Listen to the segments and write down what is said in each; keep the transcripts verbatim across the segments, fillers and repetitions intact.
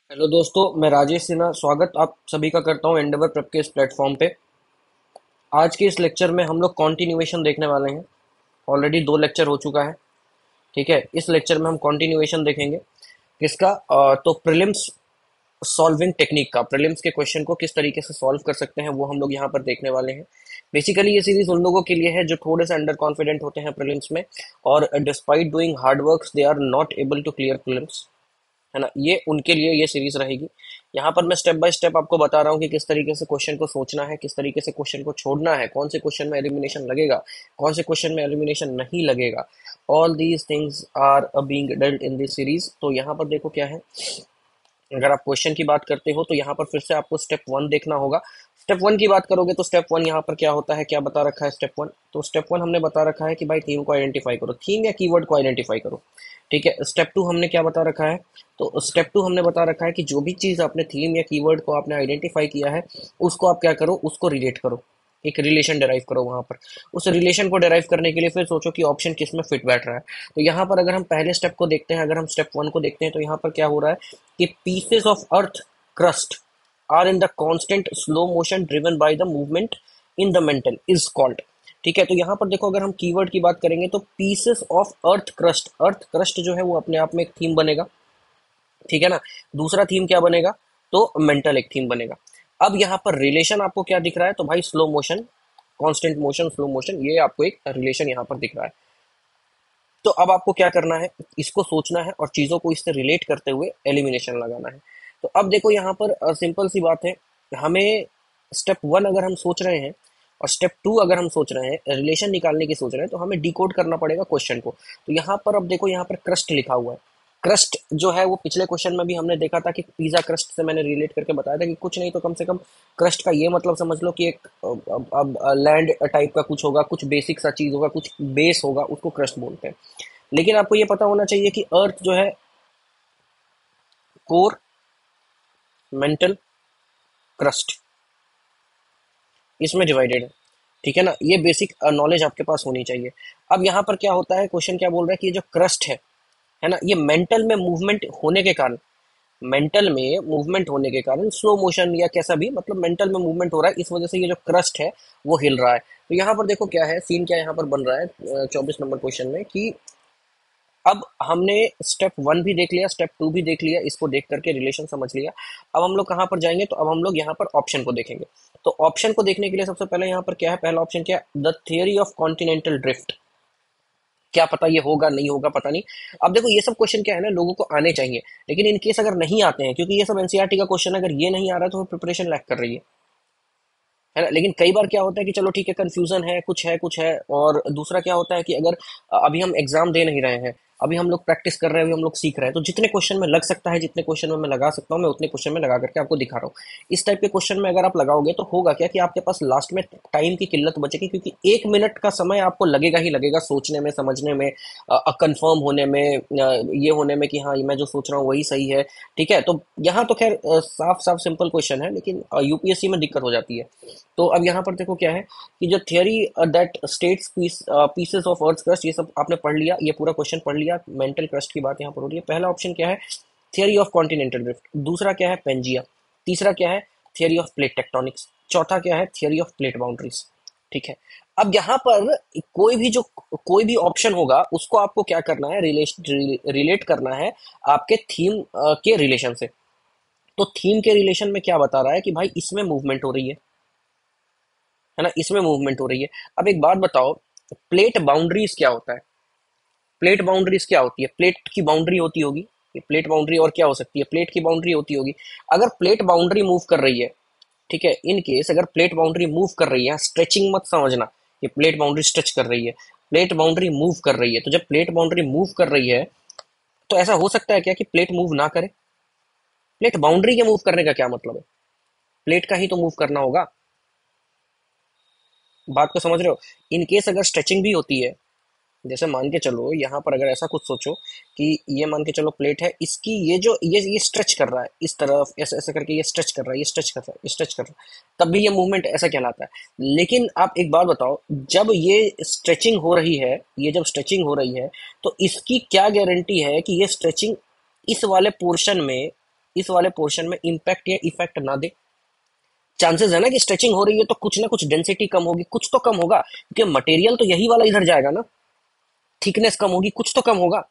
Hello दोस्तों, मैं राजेश सिन्हा स्वागत आप सभी का करता हूं एंडेवर प्रेप के इस प्लेटफॉर्म पे। आज के इस लेक्चर में हम लोग कॉन्टिन्यूएशन देखने वाले हैं। ऑलरेडी दो लेक्चर हो चुका है। ठीक है, इस लेक्चर में हम कॉन्टिन्यूएशन देखेंगे। किसका? अ, तो प्रीलिम्स सॉल्विंग टेक्निक का, प्रीलिम्स के क्वेश्चन को किस तरीके से सॉल्व कर सकते हैं वो हम लोग यहाँ पर देखने वाले हैं। बेसिकली ये सीरीज उन लोगों के लिए है जो थोड़े से अंडर कॉन्फिडेंट होते हैं प्रीलिम्स में, और despite doing hard work they are not able to clear prelims, है ना। ये उनके लिए ये सीरीज रहेगी। यहाँ पर मैं स्टेप बाय स्टेप आपको बता रहा हूँ कि किस तरीके से क्वेश्चन को सोचना है, किस तरीके से क्वेश्चन को छोड़ना है, कौन से क्वेश्चन में एलिमिनेशन लगेगा, कौन से क्वेश्चन में एलिमिनेशन नहीं लगेगा। All these things are being dealt in this series. तो यहाँ पर देखो क्या है। अगर आप क्वेश्चन की बात करते हो तो यहाँ पर फिर से आपको स्टेप वन देखना होगा। स्टेप वन की बात करोगे तो स्टेप वन यहाँ पर क्या होता है, क्या बता रखा है स्टेप वन। तो स्टेप वन हमने बता रखा है कि भाई थीम को आइडेंटिफाई करो, थीम या कीवर्ड को आइडेंटिफाई करो। ठीक है, स्टेप टू हमने क्या बता रखा है। तो स्टेप टू हमने बता रखा है कि जो भी चीज़ आपने थीम या कीवर्ड को आपने आइडेंटिफाई किया है, उसको आप क्या करो, उसको रिलेट करो, एक रिलेशन डिराइव करो वहां पर। उस रिलेशन को डिराइव करने के लिए फिर सोचो कि ऑप्शन किस में फिट बैठ रहा है। तो यहाँ पर अगर हम पहले स्टेप को देखते हैं, अगर हम स्टेप वन को देखते हैं तो यहाँ पर क्या हो रहा है कि pieces of earth crust are in the constant slow motion driven by the movement in the mantle is called. ठीक है, तो यहाँ पर देखो, अगर हम कीवर्ड की बात करेंगे तो pieces of earth crust, earth crust जो है वो अपने आप में एक थीम बनेगा। ठीक है ना। दूसरा थीम क्या बनेगा, तो मेंटल एक थीम बनेगा। अब यहाँ पर रिलेशन आपको क्या दिख रहा है, तो भाई slow motion, constant motion, slow motion, ये आपको एक रिलेशन यहाँ पर दिख रहा है। तो अब आपको क्या करना है, इसको सोचना है और चीजों को इससे रिलेट करते हुए एलिमिनेशन लगाना है। तो अब देखो यहाँ पर सिंपल सी बात है। हमें स्टेप वन अगर हम सोच रहे हैं और स्टेप टू अगर हम सोच रहे हैं, रिलेशन निकालने की सोच रहे हैं, तो हमें डिकोड करना पड़ेगा क्वेश्चन को। तो यहाँ पर अब देखो, यहाँ पर क्रस्ट लिखा हुआ है। क्रस्ट जो है वो पिछले क्वेश्चन में भी हमने देखा था कि पिज्जा क्रस्ट से मैंने रिलेट करके बताया था कि कुछ नहीं तो कम से कम क्रस्ट का ये मतलब समझ लो कि एक अब अब लैंड टाइप का कुछ होगा, कुछ बेसिक सा चीज होगा, कुछ बेस होगा, उसको क्रस्ट बोलते हैं। लेकिन आपको ये पता होना चाहिए कि अर्थ जो है कोर, मेंटल, क्रस्ट, इसमें डिवाइडेड है। ठीक है ना, ये बेसिक नॉलेज आपके पास होनी चाहिए। अब यहाँ पर क्या होता है, क्वेश्चन क्या बोल रहा है कि ये जो क्रस्ट है है ना, ये मेंटल में मूवमेंट होने के कारण, मेंटल में मूवमेंट होने के कारण स्लो मोशन या कैसा भी, मतलब मेंटल में मूवमेंट हो रहा है, इस वजह से ये जो क्रस्ट है वो हिल रहा है। तो यहाँ पर देखो क्या है सीन, क्या यहाँ पर बन रहा है चौबीस नंबर क्वेश्चन में कि अब हमने स्टेप वन भी देख लिया, स्टेप टू भी देख लिया, इसको देख करके रिलेशन समझ लिया। अब हम लोग कहाँ पर जाएंगे, तो अब हम लोग यहाँ पर ऑप्शन को देखेंगे। तो ऑप्शन को देखने के लिए सबसे पहले यहाँ पर क्या है, पहला ऑप्शन क्या है, the theory of continental drift. क्या पता ये होगा नहीं होगा, पता नहीं। अब देखो ये सब क्वेश्चन क्या है ना, लोगों को आने चाहिए, लेकिन इन केस अगर नहीं आते हैं, क्योंकि ये सब एनसीईआरटी का क्वेश्चन, अगर ये नहीं आ रहा है तो प्रिपरेशन लैक कर रही है है ना। लेकिन कई बार क्या होता है कि चलो ठीक है, कंफ्यूजन है, कुछ है कुछ है। और दूसरा क्या होता है कि अगर अ, अभी हम एग्जाम दे नहीं रहे हैं, अभी हम लोग प्रैक्टिस कर रहे हैं, अभी हम लोग सीख रहे हैं, तो जितने क्वेश्चन में लग सकता है, जितने क्वेश्चन में मैं लगा सकता हूँ, मैं उतने क्वेश्चन में लगा करके आपको दिखा रहा हूँ। इस टाइप के क्वेश्चन में अगर आप लगाओगे तो होगा क्या कि आपके पास लास्ट में टाइम की किल्लत बचेगी, क्योंकि एक मिनट का समय आपको लगेगा ही लगेगा सोचने में, समझने में, कंफर्म होने में, अ, ये होने में कि हाँ ये मैं जो सोच रहा हूँ वही सही है। ठीक है, तो यहाँ तो खैर अ, साफ साफ सिंपल क्वेश्चन है, लेकिन यूपीएससी में दिक्कत हो जाती है। तो अब यहाँ पर देखो क्या है कि जो theory that states piece pieces of earth crust, ये सब आपने पढ़ लिया, ये पूरा क्वेश्चन पढ़ लिया। मेंटल क्रस्ट की बात यहाँ पर हो रही है। पहला ऑप्शन क्या है, थियरी ऑफ कॉन्टिनेंटल ड्रिफ्ट। दूसरा क्या है, पेंजिया। तीसरा क्या है, थियरी ऑफ प्लेट टेक्टोनिक्स। चौथा क्या है, थियरी ऑफ प्लेट बाउंड्रीज। ठीक है। अब यहाँ पर कोई भी जो कोई भी ऑप्शन होगा उसको आपको क्या करना है, रिलेट रिलेट करना है आपके थीम के रिलेशन से। तो थीम के रिलेशन में क्या बता रहा है कि भाई इसमें मूवमेंट हो रही है है ना, इसमें मूवमेंट हो रही है। अब एक बात बताओ, प्लेट बाउंड्रीज क्या होता है, प्लेट बाउंड्रीज क्या होती है, प्लेट की बाउंड्री होती होगी, ये प्लेट बाउंड्री और क्या हो सकती है, प्लेट की बाउंड्री होती होगी। अगर प्लेट बाउंड्री मूव कर रही है, ठीक है, इन केस अगर प्लेट बाउंड्री मूव कर रही है, स्ट्रेचिंग मत समझना कि प्लेट बाउंड्री स्ट्रेच कर रही है, प्लेट बाउंड्री मूव कर रही है। तो जब प्लेट बाउंड्री मूव कर रही है, तो ऐसा हो सकता है क्या कि प्लेट मूव ना करे। प्लेट बाउंड्री के मूव करने का क्या मतलब है, प्लेट का ही तो मूव करना होगा। बात को समझ रहे हो। इन केस अगर स्ट्रेचिंग भी होती है, जैसे मान के चलो यहाँ पर अगर ऐसा कुछ सोचो कि ये मान के चलो प्लेट है, इसकी ये जो ये ये स्ट्रेच कर रहा है इस तरफ, ऐसे ऐसे करके ये स्ट्रेच कर रहा है, ये स्ट्रेच कर रहा है, ये स्ट्रेच कर रहा है, तब भी ये मूवमेंट ऐसा कहलाता है। लेकिन आप एक बात बताओ, जब ये स्ट्रेचिंग हो रही है, ये जब स्ट्रेचिंग हो रही है, तो इसकी क्या गारंटी है कि ये स्ट्रेचिंग इस वाले पोर्शन में इस वाले पोर्शन में इम्पैक्ट या इफेक्ट ना दे। चांसेस है ना कि स्ट्रेचिंग हो रही है तो कुछ ना कुछ डेंसिटी कम होगी, कुछ तो कम होगा, क्योंकि मटेरियल तो यही वाला इधर जाएगा ना। थिकनेस कम होगी, कुछ तो कम होगा,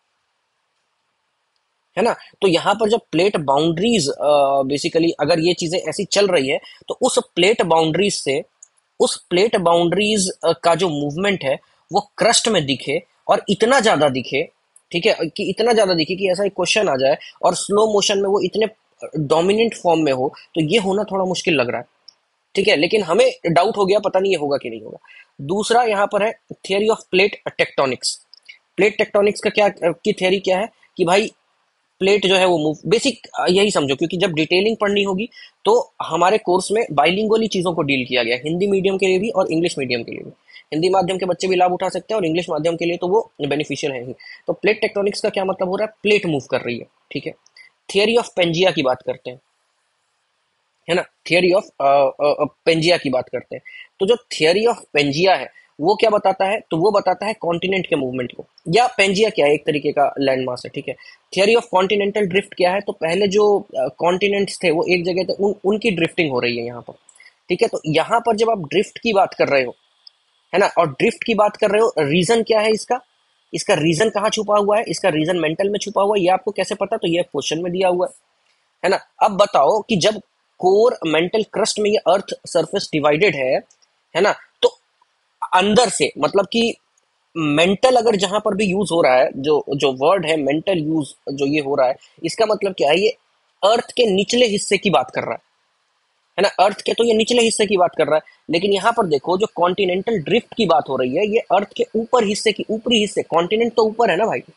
है ना। तो यहाँ पर जब प्लेट बाउंड्रीज बेसिकली अगर ये चीजें ऐसी चल रही है, तो उस प्लेट बाउंड्रीज से उस प्लेट बाउंड्रीज का जो मूवमेंट है वो क्रस्ट में दिखे, और इतना ज्यादा दिखे, ठीक है, कि इतना ज्यादा दिखे कि ऐसा एक क्वेश्चन आ जाए और स्लो मोशन में वो इतने डोमिनेंट फॉर्म में हो, तो ये होना थोड़ा मुश्किल लग रहा है, ठीक है। लेकिन हमें डाउट हो गया, पता नहीं ये होगा कि नहीं होगा। दूसरा यहाँ पर है theory of plate tectonics. Plate tectonics का क्या की थियरी क्या है कि भाई प्लेट जो है वो मूव, बेसिक यही समझो, क्योंकि जब डिटेलिंग पढ़नी होगी तो हमारे कोर्स में बाइलिंगुअली चीजों को डील किया गया है, हिंदी मीडियम के लिए भी और इंग्लिश मीडियम के लिए भी। हिंदी माध्यम के बच्चे भी लाभ उठा सकते हैं और इंग्लिश माध्यम के लिए तो वो बेनिफिशियल है ही। तो प्लेट टेक्टोनिक्स का क्या मतलब हो रहा है, प्लेट मूव कर रही है, ठीक है। थियरी ऑफ पेंजिया की बात करते हैं, है ना, थियरी ऑफ पेंजिया की बात करते हैं। तो जो थियरी ऑफ पेंजिया है वो क्या बताता है, तो वो बताता है कॉन्टिनेंट के मूवमेंट को, या पेंजिया क्या है, एक तरीके का लैंड मास है, ठीक है। थियरी ऑफ कॉन्टिनेंटल ड्रिफ्ट क्या है, तो पहले जो कॉन्टिनेंट्स थे वो एक जगह थे, उन उनकी ड्रिफ्टिंग हो रही है यहाँ पर, ठीक है। तो यहाँ पर जब आप ड्रिफ्ट की बात कर रहे हो, है ना, और ड्रिफ्ट की बात कर रहे हो, रीजन क्या है इसका, इसका रीजन कहाँ छुपा हुआ है, इसका रीजन मेंटल में छुपा हुआ है, ये आपको कैसे पता, तो ये क्वेश्चन में दिया हुआ है है ना। अब बताओ कि जब कोर मेंटल क्रस्ट में ये अर्थ सरफेस डिवाइडेड है है ना, तो अंदर से मतलब कि मेंटल अगर जहां पर भी यूज हो रहा है, जो जो वर्ड है मेंटल यूज जो ये हो रहा है, इसका मतलब क्या है, ये अर्थ के निचले हिस्से की बात कर रहा है है ना। अर्थ के तो ये निचले हिस्से की बात कर रहा है, लेकिन यहाँ पर देखो जो कॉन्टिनेंटल ड्रिफ्ट की बात हो रही है, ये अर्थ के ऊपर हिस्से की, ऊपरी हिस्से, कॉन्टिनेंट तो ऊपर है ना भाई,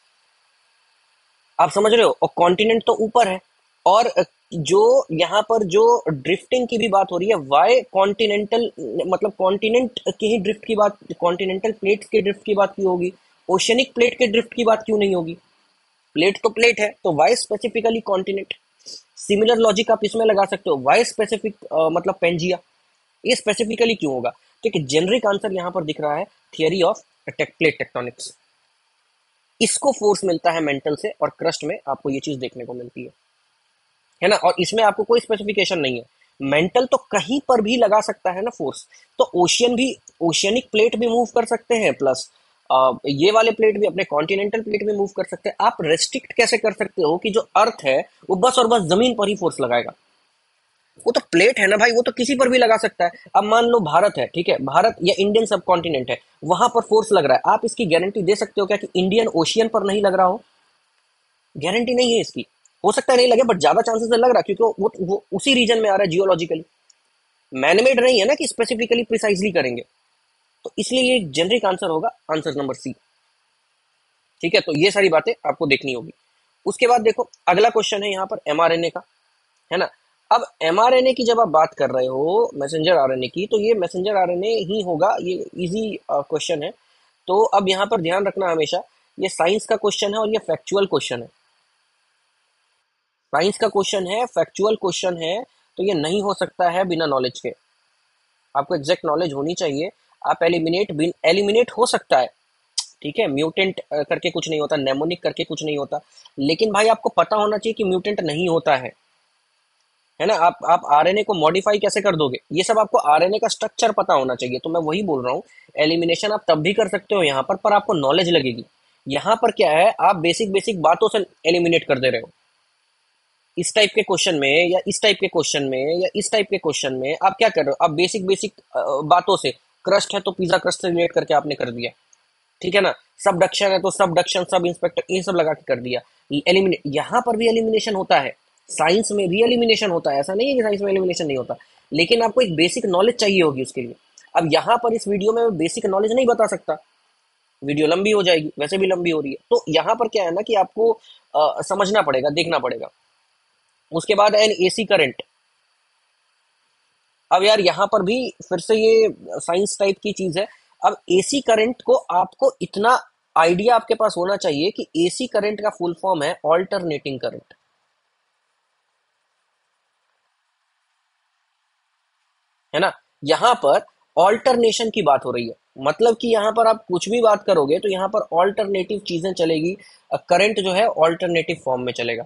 आप समझ रहे हो, और कॉन्टिनेंट तो ऊपर है। और जो यहाँ पर जो ड्रिफ्टिंग की भी बात हो रही है, वाई कॉन्टिनेंटल, मतलब कॉन्टिनेंट के ही ड्रिफ्ट की बात, कॉन्टिनेंटल प्लेट के ड्रिफ्ट की बात क्यों होगी, ओशियनिक प्लेट के ड्रिफ्ट की बात क्यों नहीं होगी। प्लेट तो प्लेट है, तो why specifically continent. Similar logic आप इसमें लगा सकते हो, वाई स्पेसिफिक मतलब पेंजिया, ये स्पेसिफिकली क्यों होगा। ठीक है, जेनरिक आंसर यहाँ पर दिख रहा है थियरी ऑफ प्लेट टेक्टोनिक्स। इसको फोर्स मिलता है मेंटल से, और क्रस्ट में आपको ये चीज देखने को मिलती है है ना। और इसमें आपको कोई स्पेसिफिकेशन नहीं है, मेंटल तो कहीं पर भी लगा सकता है ना फोर्स। तो ओशियन भी, ओशियनिक प्लेट भी मूव कर सकते हैं, प्लस ये वाले प्लेट भी, अपने कॉन्टिनेंटल प्लेट भी मूव कर सकते हैं। आप रेस्ट्रिक्ट कैसे कर सकते हो कि जो अर्थ है वो बस और बस जमीन पर ही फोर्स लगाएगा, वो तो प्लेट है ना भाई, वो तो किसी पर भी लगा सकता है। अब मान लो भारत है, ठीक है, भारत या इंडियन सब कॉन्टिनेंट है, वहां पर फोर्स लग रहा है, आप इसकी गारंटी दे सकते हो क्या कि इंडियन ओशियन पर नहीं लग रहा हो, गारंटी नहीं है इसकी। हो सकता है नहीं लगे, बट ज्यादा चांसेस है लग रहा है, क्योंकि वो, वो, वो उसी रीजन में आ रहा है जियोलॉजिकली, मैनमेड नहीं है ना कि स्पेसिफिकली प्रिसाइजली करेंगे। तो इसलिए ये जेनरिक आंसर होगा, आंसर नंबर सी, ठीक है। तो ये सारी बातें आपको देखनी होगी। उसके बाद देखो अगला क्वेश्चन है यहाँ पर एमआरएनए का, है ना। अब एमआरएनए की जब आप बात कर रहे हो, मैसेंजर आरएनए की, तो ये मैसेंजर आरएनए ही होगा, ये इजी क्वेश्चन है। तो अब यहाँ पर ध्यान रखना हमेशा, ये साइंस का क्वेश्चन है और ये फैक्चुअल क्वेश्चन है, साइंस का क्वेश्चन है, फैक्चुअल क्वेश्चन है, तो ये नहीं हो सकता है बिना नॉलेज के। आपको एग्जैक्ट नॉलेज होनी चाहिए। आप एलिमिनेट बिन एलिमिनेट हो सकता है, ठीक है, म्यूटेंट करके कुछ नहीं होता, नेमोनिक करके कुछ नहीं होता, लेकिन भाई आपको पता होना चाहिए कि म्यूटेंट नहीं होता है है ना। आप आप आरएनए को मॉडिफाई कैसे कर दोगे, ये सब आपको आरएनए का स्ट्रक्चर पता होना चाहिए। तो मैं वही बोल रहा हूँ, एलिमिनेशन आप तब भी कर सकते हो यहाँ पर पर आपको नॉलेज लगेगी। यहाँ पर क्या है, आप बेसिक बेसिक बातों से एलिमिनेट कर दे रहे हो। इस टाइप के क्वेश्चन में या इस टाइप के क्वेश्चन में या इस टाइप के क्वेश्चन में आप क्या कर रहे हो, आप बेसिक बेसिक बातों से, क्रस्ट है तो पिज्जा क्रस्ट से रिलेट करके आपने कर दिया, ठीक है ना। सबडक्शन है तो सबडक्शन, सब इंस्पेक्टर, ये सब लगा के कर दिया। एलिमिनेट, यहाँ पर भी एलिमिनेशन होता है, साइंस में भी एलिमिनेशन होता है, ऐसा नहीं है कि साइंस में एलिमिनेशन नहीं होता, लेकिन आपको एक बेसिक नॉलेज चाहिए होगी उसके लिए। अब यहाँ पर इस वीडियो में बेसिक नॉलेज नहीं बता सकता, वीडियो लंबी हो जाएगी, वैसे भी लंबी हो रही है। तो यहाँ पर क्या है ना कि आपको आ, समझना पड़ेगा, देखना पड़ेगा। उसके बाद एन एसी करंट। अब यार यहाँ पर भी फिर से ये साइंस टाइप की चीज है। अब एसी करंट को आपको इतना आइडिया आपके पास होना चाहिए कि एसी करंट का फुल फॉर्म है ऑल्टरनेटिंग करंट, है ना। यहाँ पर ऑल्टरनेशन की बात हो रही है, मतलब कि यहाँ पर आप कुछ भी बात करोगे तो यहाँ पर ऑल्टरनेटिव चीजें चलेगी, करंट जो है ऑल्टरनेटिव फॉर्म में चलेगा।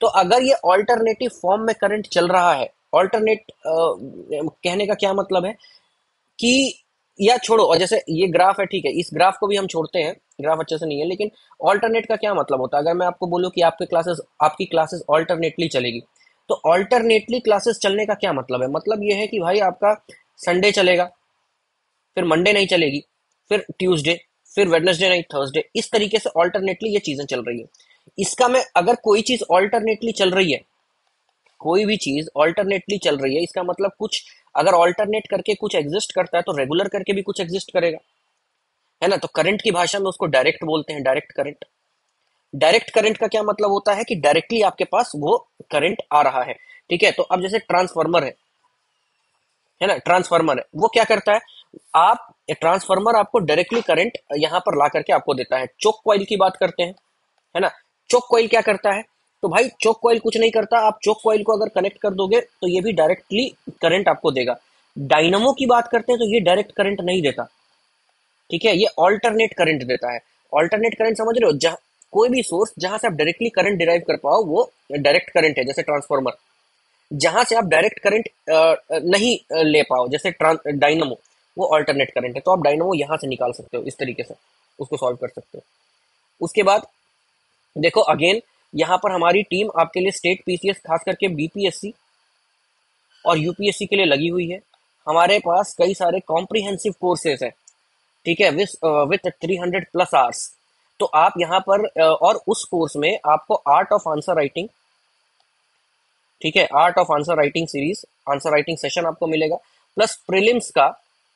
तो अगर ये ऑल्टरनेटिव फॉर्म में करंट चल रहा है, ऑल्टरनेट कहने का क्या मतलब है कि, या छोड़ो, और जैसे ये ग्राफ है, ठीक है, इस ग्राफ को भी हम छोड़ते हैं, ग्राफ अच्छे से नहीं है, लेकिन ऑल्टरनेट का क्या मतलब होता है? अगर मैं आपको बोलूं कि आपके क्लासेस आपकी क्लासेस ऑल्टरनेटली चलेगी, तो ऑल्टरनेटली क्लासेस चलने का क्या मतलब है? मतलब ये है कि भाई आपका संडे चलेगा, फिर मंडे नहीं चलेगी, फिर ट्यूसडे, फिर वेडनेसडे नहीं थर्सडे, इस तरीके से ऑल्टरनेटली ये चीजें चल रही है। इसका मैं, अगर कोई चीज ऑल्टरनेटली चल रही है, कोई भी चीज ऑल्टरनेटली चल रही है, इसका मतलब कुछ अगर ऑल्टरनेट करके कुछ एग्जिस्ट करता है तो रेगुलर करके भी कुछ एग्जिस्ट करेगा, है ना? तो करंट की भाषा में उसको डायरेक्ट बोलते हैं, डायरेक्ट करंट। डायरेक्ट करंट का क्या मतलब होता है कि डायरेक्टली आपके पास वो करंट आ रहा है, ठीक है। तो अब जैसे ट्रांसफार्मर है है ना, ट्रांसफार्मर है, वो क्या करता है, आप ट्रांसफार्मर आपको डायरेक्टली करंट यहां पर ला करके आपको देता है। चोक कॉइल की बात करते हैं, है ना, चोक कॉइल क्या करता है? तो भाई चोक कॉइल कुछ नहीं करता, आप चोक कॉइल को अगर कनेक्ट कर दोगे तो ये भी डायरेक्टली करंट आपको देगा। डायनमो की बात करते हैं तो ये डायरेक्ट करंट नहीं देता, ठीक है, ये ऑल्टरनेट करंट देता है। ऑल्टरनेट करंट समझ रहे हो? जहां कोई भी सोर्स जहां से आप डायरेक्टली करंट डिराइव कर पाओ वो डायरेक्ट करंट है, जैसे ट्रांसफार्मर। जहां से आप डायरेक्ट करंट नहीं अ, ले पाओ, जैसे डायनमो, वो ऑल्टरनेट करंट है। तो आप डायनमो यहां से निकाल सकते हो, इस तरीके से उसको सॉल्व कर सकते हो। उसके बाद देखो अगेन, यहाँ पर हमारी टीम आपके लिए स्टेट पीसीएस, खास करके बीपीएससी और यूपीएससी के लिए लगी हुई है। हमारे पास कई सारे कॉम्प्रिहेंसिव कोर्सेज हैं, ठीक है, with with three hundred plus hours. तो आप यहाँ पर अ, और उस कोर्स में आपको आर्ट ऑफ आंसर राइटिंग, ठीक है, art of answer writing series, answer writing session आपको मिलेगा, प्लस प्रीलिम्स का,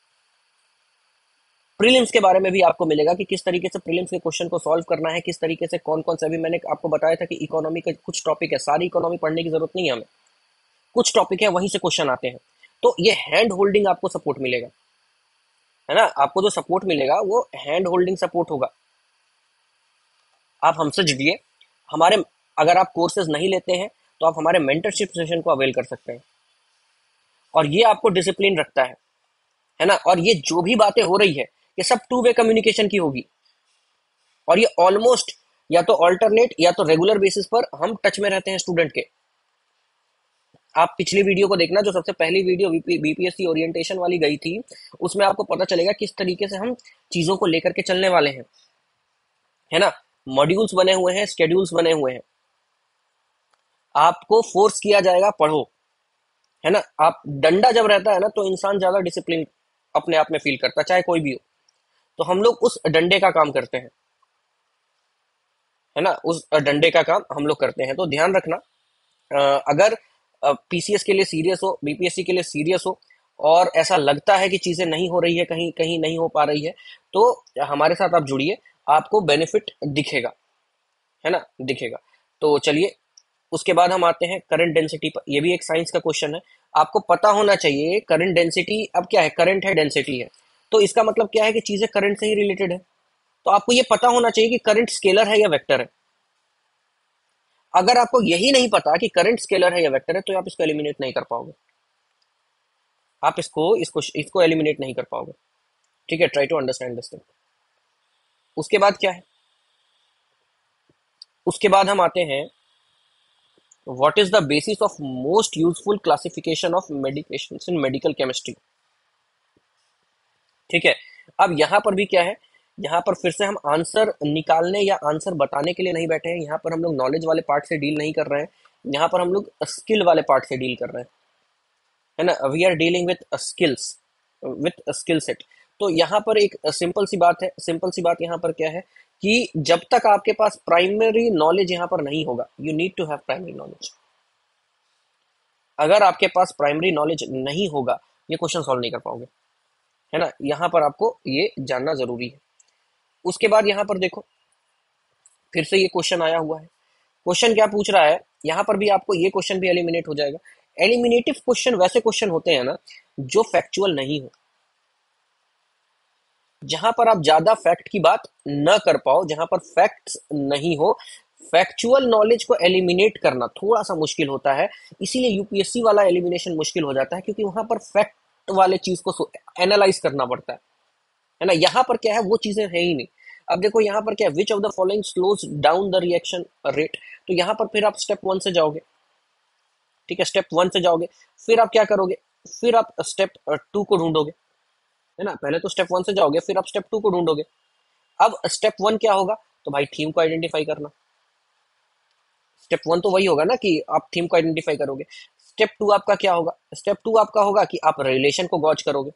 प्रीलिम्स के बारे में भी आपको मिलेगा कि किस तरीके से प्रीलिम्स के क्वेश्चन को सॉल्व करना है, किस तरीके से कौन कौन से, अभी मैंने आपको बताया था कि इकोनॉमी के कुछ टॉपिक है, सारी इकोनॉमी पढ़ने की जरूरत नहीं है हमें, कुछ टॉपिक है वहीं से क्वेश्चन आते हैं। तो ये हैंड होल्डिंग आपको सपोर्ट मिलेगा, है ना, आपको जो सपोर्ट मिलेगा वो हैंड होल्डिंग सपोर्ट होगा। आप हमसे जुड़िए, हमारे, अगर आप कोर्सेज नहीं लेते हैं तो आप हमारे मेंटरशिप सेशन को अवेल कर सकते हैं, और ये आपको डिसिप्लिन रखता है है ना। और ये जो भी बातें हो रही है ये सब टू वे कम्युनिकेशन की होगी, और ये ऑलमोस्ट या तो ऑल्टरनेट या तो रेगुलर बेसिस पर हम टच में रहते हैं स्टूडेंट के। आप पिछली वीडियो को देखना, जो सबसे पहली वीडियो बीपीएससी ओरिएंटेशन वाली गई थी, उसमें आपको पता चलेगा किस तरीके से हम चीजों को लेकर के चलने वाले हैं, है ना। मॉड्यूल्स बने हुए हैं, स्केड्यूल्स बने हुए हैं, आपको फोर्स किया जाएगा पढ़ो, है ना। आप, डंडा जब रहता है ना तो इंसान ज्यादा डिसिप्लिन अपने आप में फील करता है, चाहे कोई भी हो। तो हम लोग उस डंडे का काम करते हैं, है ना, उस डंडे का काम हम लोग करते हैं। तो ध्यान रखना, अ, अगर पीसीएस के लिए सीरियस हो, बीपीएससी के लिए सीरियस हो, और ऐसा लगता है कि चीजें नहीं हो रही है, कहीं कहीं नहीं हो पा रही है, तो हमारे साथ आप जुड़िए, आपको बेनिफिट दिखेगा, है ना, दिखेगा। तो चलिए, उसके बाद हम आते हैं करंट डेंसिटी पर। ये भी एक साइंस का क्वेश्चन है, आपको पता होना चाहिए करंट डेंसिटी। अब क्या है, करंट है, डेंसिटी है, तो इसका मतलब क्या है कि चीजें करंट से ही रिलेटेड है। तो आपको ये पता होना चाहिए कि करंट स्केलर है या वेक्टर है। अगर आपको यही नहीं पता कि करंट स्केलर है या वेक्टर है, तो आप इसको एलिमिनेट नहीं कर पाओगे, आप इसको इसको इसको एलिमिनेट नहीं कर पाओगे, ठीक है। Try to understand this thing. उसके बाद क्या है, उसके बाद हम आते हैं, what is the basis of most useful classification of medications in medical chemistry, ठीक है। अब यहां पर भी क्या है, यहाँ पर फिर से हम आंसर निकालने या आंसर बताने के लिए नहीं बैठे हैं, यहाँ पर हम लोग नॉलेज वाले पार्ट से डील नहीं कर रहे हैं, यहाँ पर हम लोग स्किल वाले पार्ट से डील कर रहे हैं, है ना। We are dealing with skills, with skill set. तो यहाँ पर एक सिंपल सी बात है, सिंपल सी बात यहाँ पर क्या है कि जब तक आपके पास प्राइमरी नॉलेज यहाँ पर नहीं होगा, you need to have primary knowledge. अगर आपके पास प्राइमरी नॉलेज नहीं होगा, ये क्वेश्चन सॉल्व नहीं कर पाओगे, है ना। यहाँ पर आपको ये जानना जरूरी है। उसके बाद यहाँ पर देखो, फिर से ये क्वेश्चन आया हुआ है। क्वेश्चन क्या पूछ रहा है, यहाँ पर भी आपको ये क्वेश्चन भी एलिमिनेट हो जाएगा। एलिमिनेटिव क्वेश्चन वैसे क्वेश्चन होते हैं ना जो फैक्चुअल नहीं हो, जहां पर आप ज्यादा फैक्ट की बात न कर पाओ, जहां पर फैक्ट्स नहीं हो। फैक्चुअल नॉलेज को एलिमिनेट करना थोड़ा सा मुश्किल होता है, इसीलिए यूपीएससी वाला एलिमिनेशन मुश्किल हो जाता है, क्योंकि वहां पर फैक्ट वाले चीज को एनालाइज करना पड़ता है है ना। यहाँ पर क्या है, वो चीजें है ही नहीं। अब देखो यहाँ पर क्या है, which of the following slows down the reaction rate. तो यहाँ पर फिर आप स्टेप वन से जाओगे, ठीक है, स्टेप वन से जाओगे, फिर आप क्या करोगे, फिर आप स्टेप टू को ढूंढोगे, है ना। पहले तो स्टेप वन से जाओगे, फिर आप स्टेप टू को ढूंढोगे। अब स्टेप वन क्या होगा, तो भाई थीम को आइडेंटिफाई करना। स्टेप वन तो वही होगा ना कि आप थीम को आइडेंटिफाई करोगे। स्टेप टू आपका क्या होगा, स्टेप टू आपका होगा कि आप रिलेशन को गॉज करोगे।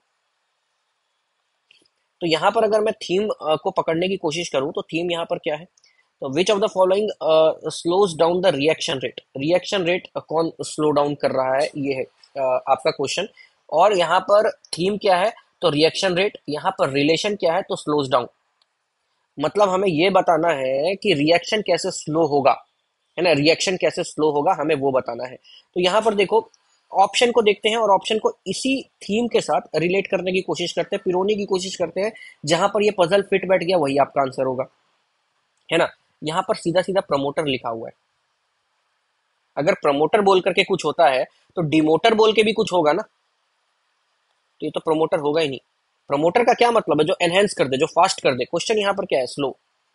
तो यहाँ पर अगर मैं थीम को पकड़ने की कोशिश करूं तो थीम यहाँ पर क्या है, तो which of the following slows down the reaction rate. Reaction rate कौन स्लो डाउन कर रहा है, ये है uh, आपका क्वेश्चन। और यहाँ पर थीम क्या है, तो रिएक्शन रेट। यहाँ पर रिलेशन क्या है, तो स्लोज डाउन। मतलब हमें ये बताना है कि रिएक्शन कैसे स्लो होगा, है ना, रिएक्शन कैसे स्लो होगा हमें वो बताना है। तो यहाँ पर देखो, ऑप्शन को देखते हैं और ऑप्शन को इसी थीम के साथ रिलेट करने की कोशिश करते हैं, पिरोने की कोशिश करते हैं। जहां पर ये पजल फिट बैठ गया वही आपका आंसर होगा, है ना। यहाँ पर सीधा सीधा प्रमोटर लिखा हुआ है। अगर प्रमोटर बोल करके कुछ होता है तो डिमोटर बोल के भी कुछ होगा ना, तो ये तो प्रमोटर होगा ही नहीं। प्रमोटर का क्या मतलब है, जो एनहेंस कर दे, जो फास्ट कर दे। क्वेश्चन यहाँ पर क्या है, स्लो,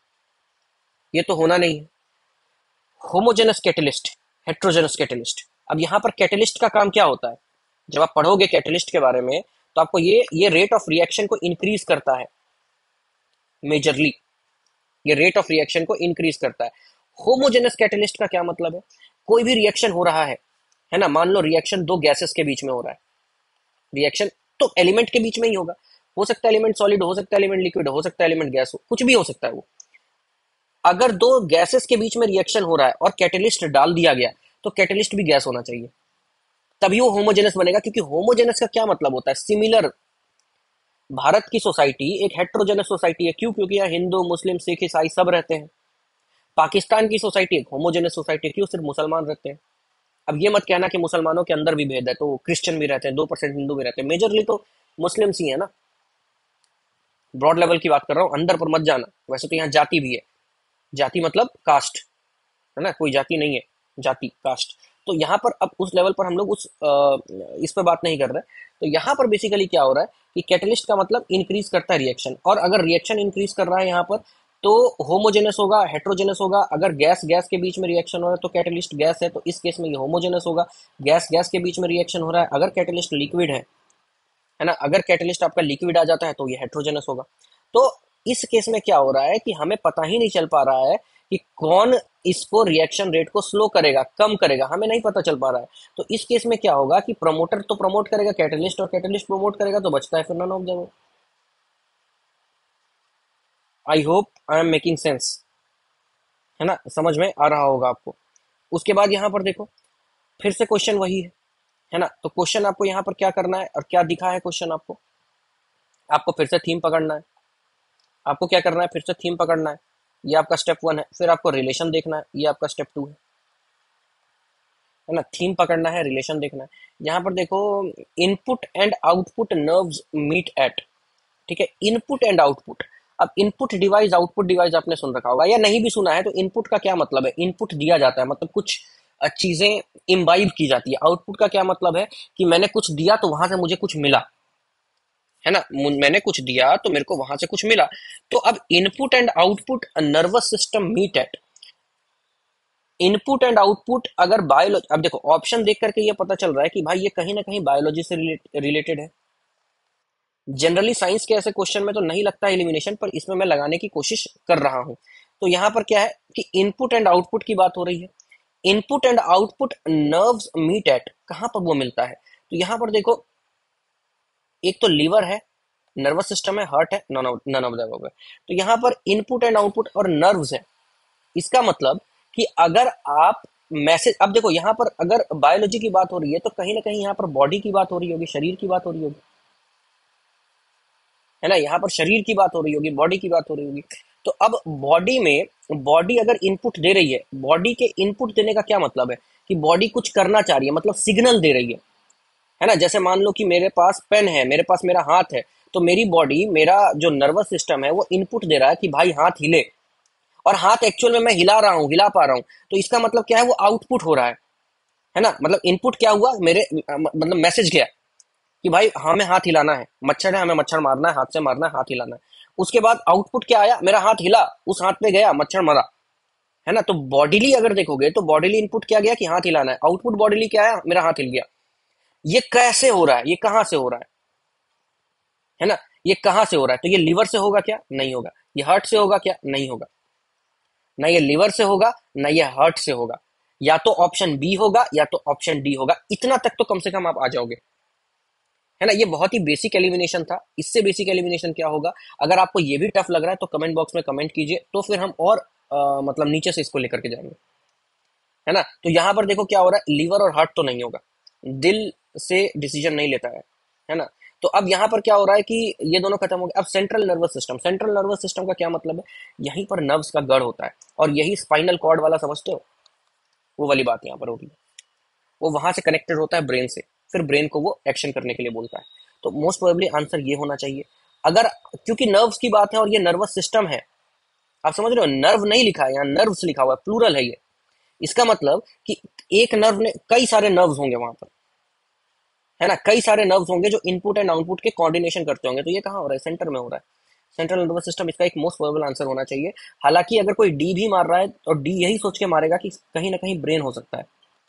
ये तो होना नहीं है। Homogenous catalyst, heterogenous catalyst. अब यहाँ पर कैटलिस्ट का काम क्या होता है, जब आप पढ़ोगे कैटलिस्ट के बारे में तो आपको ये ये रेट ऑफ रिएक्शन को इंक्रीज करता है मेजरली, ये रेट ऑफ रिएक्शन को इंक्रीज करता है। होमोजेनस कैटलिस्ट का क्या मतलब है, कोई भी रिएक्शन हो रहा है है ना, मान लो रिएक्शन दो गैसेस के बीच में हो रहा है, रिएक्शन तो एलिमेंट के बीच में ही होगा। हो सकता है एलिमेंट सॉलिड, हो सकता है एलिमेंट लिक्विड, हो सकता है एलिमेंट गैस हो, कुछ भी हो सकता है वो। अगर दो गैसेस के बीच में रिएक्शन हो रहा है और कैटलिस्ट डाल दिया गया तो कैटलिस्ट भी गैस होना चाहिए, तभी वो होमोजेनस बनेगा। क्योंकि होमोजेनस का क्या मतलब होता है, सिमिलर। भारत की सोसाइटी एक हेट्रोजेनस सोसाइटी है, क्यों, क्योंकि यहाँ हिंदू मुस्लिम सिख ईसाई सब रहते हैं। पाकिस्तान की सोसाइटी एक होमोजेनस सोसाइटी है, क्यों, सिर्फ मुसलमान रहते हैं। अब ये मत कहना कि मुसलमानों के अंदर भी भेद है, तो क्रिश्चियन भी रहते हैं, दो परसेंट हिंदू भी रहते हैं, मेजरली तो मुस्लिम्स ही है ना। ब्रॉड लेवल की बात कर रहा हूँ, अंदर पर मत जाना। वैसे तो यहाँ जाति भी है, जाति मतलब कास्ट, है ना, कोई जाति नहीं है, जाति कास्ट। तो यहाँ पर अब उस लेवल पर हम लोग उस अ, इस पर बात नहीं कर रहे। तो यहाँ पर बेसिकली क्या हो रहा है कि कैटलिस्ट का मतलब इंक्रीज करता है रिएक्शन, और अगर रिएक्शन इंक्रीज कर रहा है यहाँ पर तो होमोजेनस होगा, हेट्रोजेनस होगा। अगर गैस गैस के बीच में रिएक्शन हो रहा है तो कैटलिस्ट गैस है, तो इस केस में ये होमोजेनस होगा। गैस गैस के बीच में रिएक्शन हो रहा है, अगर कैटलिस्ट लिक्विड है है ना, अगर कैटलिस्ट आपका लिक्विड आ जाता है तो ये हेट्रोजेनस होगा। तो इस केस में क्या हो रहा है कि हमें पता ही नहीं चल पा रहा है कि कौन इसको रिएक्शन रेट को स्लो करेगा, कम करेगा, हमें नहीं पता चल पा रहा है। तो इस केस में क्या होगा कि प्रमोटर तो प्रमोट करेगा कैटलिस्ट, और कैटलिस्ट प्रमोट करेगा, तो बचता है फिर none of them. I hope I am making sense, है ना, समझ में आ रहा होगा आपको। उसके बाद यहाँ पर देखो, फिर से क्वेश्चन वही है है ना। तो क्वेश्चन आपको यहाँ पर क्या करना है और क्या दिखा है क्वेश्चन, आपको आपको फिर से थीम पकड़ना है। आपको क्या करना है, फिर से थीम पकड़ना है, ये आपका स्टेप वन है। फिर आपको रिलेशन देखना है, ये आपका स्टेप टू है है ना। थीम पकड़ना है, रिलेशन देखना है। यहाँ पर देखो, input and output nerves meet at, ठीक है, इनपुट एंड आउटपुट। अब इनपुट डिवाइस आउटपुट डिवाइस आपने सुन रखा होगा, या नहीं भी सुना है तो इनपुट का क्या मतलब है, इनपुट दिया जाता है, मतलब कुछ अ, चीजें इम्बाइब की जाती है। आउटपुट का क्या मतलब है कि मैंने कुछ दिया तो वहां से मुझे कुछ मिला, है ना, मु- मैंने कुछ दिया तो मेरे को वहां से कुछ मिला। तो अब input and output nervous system meet at, input and output अगर बायोलॉजी, अब देखो ऑप्शन देख करके ये पता चल रहा है कि भाई ये कहीं ना कहीं बायोलॉजी से रिलेटेड है। जनरली साइंस के ऐसे क्वेश्चन में तो नहीं लगता एलिमिनेशन, पर इसमें मैं लगाने की कोशिश कर रहा हूं। तो यहाँ पर क्या है कि इनपुट एंड आउटपुट की बात हो रही है। Input and output nerves meet at, कहाँ पर वो मिलता है, तो यहाँ पर देखो, एक तो लीवर है, नर्वस सिस्टम है, हार्ट है, none of none of the above है। तो यहाँ पर इनपुट एंड आउटपुट और नर्व्स है। इसका मतलब कि अगर आप मैसेज, अब देखो यहाँ पर अगर बायोलॉजी की बात हो रही है तो कहीं ना कहीं यहाँ पर बॉडी की बात हो रही होगी, शरीर की बात हो रही होगी, है ना, यहाँ पर शरीर की बात हो रही होगी, बॉडी की बात हो रही होगी। तो अब बॉडी में, बॉडी अगर इनपुट दे रही है, बॉडी के इनपुट देने का क्या मतलब है कि बॉडी कुछ करना चाह रही है, मतलब सिग्नल दे रही है है ना। जैसे मान लो कि मेरे पास पेन है, मेरे पास मेरा हाथ है, तो मेरी बॉडी, मेरा जो नर्वस सिस्टम है वो इनपुट दे रहा है कि भाई हाथ हिले, और हाथ एक्चुअल में मैं हिला रहा हूँ, हिला पा रहा हूँ। तो इसका मतलब क्या है, वो आउटपुट हो रहा है है ना। मतलब इनपुट क्या हुआ, मेरे मतलब मैसेज गया कि भाई हमें हाथ हिलाना है, मच्छर है हमें मच्छर मारना है, हाथ से मारना है, हाथ हिलाना है। उसके बाद आउटपुट क्या आया, मेरा हाथ हिला, उस हाथ पे गया, मच्छर मरा, है ना। तो बॉडीली अगर देखोगे तो बॉडीली इनपुट क्या गया कि हाथ हिलाना है, आउटपुट बॉडीली क्या आया, मेरा हाथ हिल गया। ये कैसे हो रहा है, ये कहां से हो रहा है है ना, ये कहां से हो रहा है। तो ये लीवर से होगा क्या, नहीं होगा। ये हार्ट से होगा क्या, नहीं होगा। ना ये लीवर से होगा, ना ये हार्ट से होगा। या तो ऑप्शन बी होगा या तो ऑप्शन डी होगा। इतना तक तो कम से कम आप आ जाओगे, है ना। ये बहुत ही बेसिक एलिमिनेशन था। इससे बेसिक एलिमिनेशन क्या होगा, अगर आपको ये भी टफ लग रहा है तो कमेंट बॉक्स में कमेंट कीजिए, तो फिर हम और अ, मतलब नीचे से इसको लेकर के जाएंगे, है ना। तो यहां पर देखो क्या हो रहा है, लीवर और हार्ट तो नहीं होगा, दिल से डिसीजन नहीं लेता है है ना। तो अब यहाँ पर क्या हो रहा है कि ये दोनों खत्म हो गए। अब central nervous system, central nervous system का क्या मतलब है, यहीं पर नर्व्स का गढ़ होता है, और यही स्पाइनल कॉर्ड वाला समझते हो, वो वाली बात यहाँ पर होगी। वो वहां से कनेक्टेड होता है ब्रेन से, फिर ब्रेन को वो एक्शन करने के लिए बोलता है। तो मोस्ट प्रोबेबली आंसर ये होना चाहिए। अगर, क्योंकि नर्व्स की बात है और ये नर्वस सिस्टम है, आप समझ रहे हो, नर्व नहीं लिखा है यहाँ, नर्व्स लिखा हुआ है, प्लूरल है ये। इसका मतलब कि एक नर्व ने, कई सारे नर्व्स होंगे वहां पर, है ना, कई सारे नर्व्स होंगे जो इनपुट एंड आउटपुट के कोऑर्डिनेशन करते होंगे। तो ये कहाँ हो रहा है, सेंटर में हो रहा है, सेंट्रल नर्वस सिस्टम। इसका एक मोस्ट प्रोबेबल आंसर होना चाहिए। हालांकि अगर कोई डी भी मार रहा है और डी यही सोच के मारेगा कि कहीं ना कहीं ब्रेन हो सकता है